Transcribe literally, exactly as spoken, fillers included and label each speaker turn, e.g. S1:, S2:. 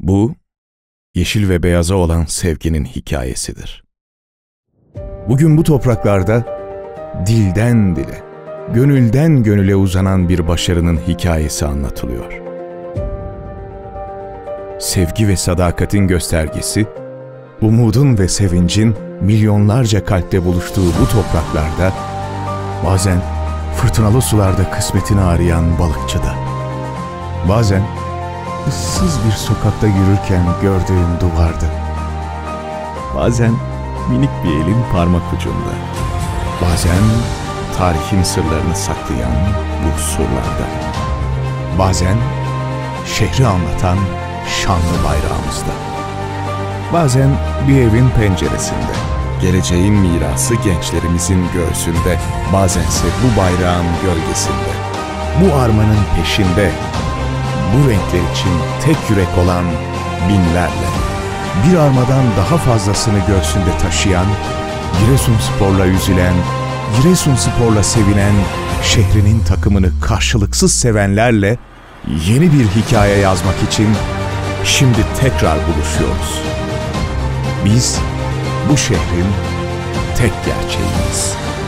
S1: Bu, yeşil ve beyaza olan sevginin hikayesidir. Bugün bu topraklarda dilden dile, gönülden gönüle uzanan bir başarının hikayesi anlatılıyor. Sevgi ve sadakatin göstergesi, umudun ve sevincin milyonlarca kalpte buluştuğu bu topraklarda, bazen fırtınalı sularda kısmetini arayan balıkçıda, bazen ıssız bir sokakta yürürken gördüğün duvarda, bazen minik bir elin parmak ucunda, bazen tarihin sırlarını saklayan bu surlarda, bazen şehri anlatan şanlı bayrağımızda, bazen bir evin penceresinde, geleceğin mirası gençlerimizin göğsünde, bazense bu bayrağın gölgesinde, bu armanın peşinde, bu renkler için tek yürek olan binlerle, bir armadan daha fazlasını göğsünde taşıyan, Giresunspor'la üzülen, Giresunspor'la sevinen, şehrinin takımını karşılıksız sevenlerle yeni bir hikaye yazmak için şimdi tekrar buluşuyoruz. Biz bu şehrin tek gerçeğiyiz.